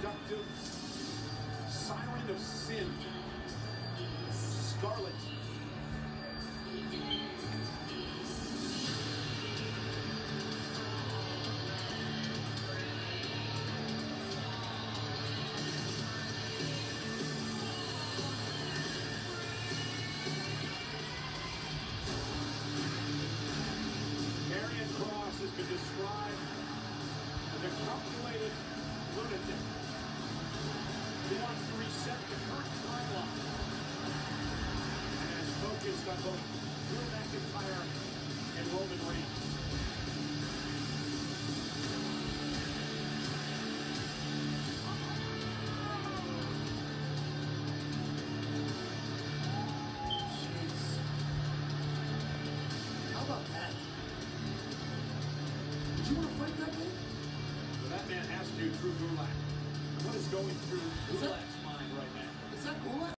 seductive siren of sin, Scarlet. Karrion Kross has been described as a calculated lunatic who wants to reset the current timeline and is focused on both Drew McIntyre and Roman Reigns. Jeez. How about that? Did you want to fight that man? Well, that man has to, Drew Gulak. What is going through Gulak's mind right now? Is that Gulak?